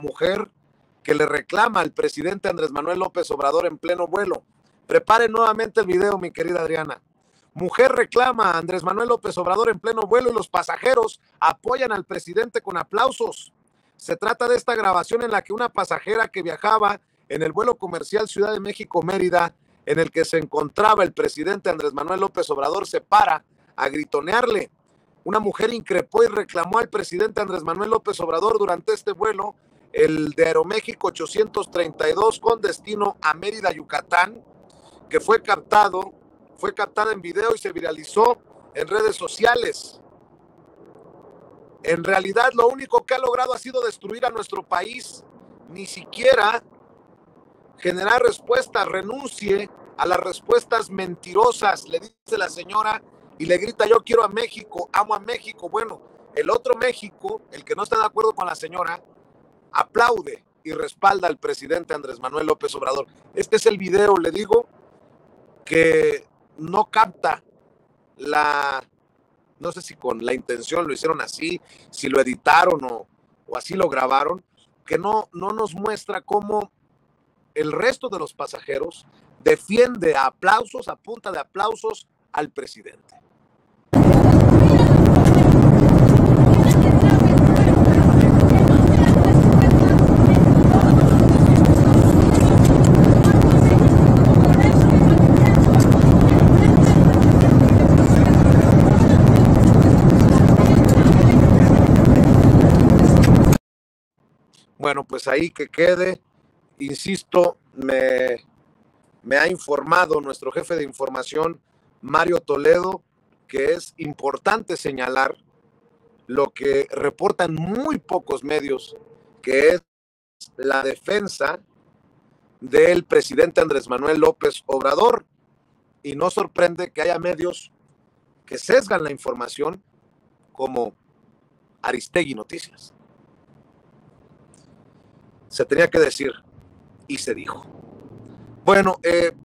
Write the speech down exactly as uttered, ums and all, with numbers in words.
mujer que le reclama al presidente Andrés Manuel López Obrador en pleno vuelo. Prepare nuevamente el video, mi querida Adriana. Mujer reclama a Andrés Manuel López Obrador en pleno vuelo y los pasajeros apoyan al presidente con aplausos. Se trata de esta grabación en la que una pasajera que viajaba en el vuelo comercial Ciudad de México-Mérida, en el que se encontraba el presidente Andrés Manuel López Obrador, se para a gritonearle. Una mujer increpó y reclamó al presidente Andrés Manuel López Obrador durante este vuelo, el de Aeroméxico ochocientos treinta y dos con destino a Mérida, Yucatán, que fue captado, fue captada en video y se viralizó en redes sociales. En realidad, lo único que ha logrado ha sido destruir a nuestro país, ni siquiera generar respuestas. Renuncie a las respuestas mentirosas, le dice la señora y le grita: yo quiero a México, amo a México. Bueno, el otro México, el que no está de acuerdo con la señora, aplaude y respalda al presidente Andrés Manuel López Obrador. Este es el video, le digo, que no capta la, no sé si con la intención lo hicieron así, si lo editaron o, o así lo grabaron, que no, no nos muestra cómo el resto de los pasajeros defiende a aplausos, a punta de aplausos al presidente. Bueno, pues ahí que quede. Insisto, me, me ha informado nuestro jefe de información, Mario Toledo, que es importante señalar lo que reportan muy pocos medios, que es la defensa del presidente Andrés Manuel López Obrador. Y no sorprende que haya medios que sesgan la información, como Aristegui Noticias. Se tenía que decir y se dijo. Bueno, eh,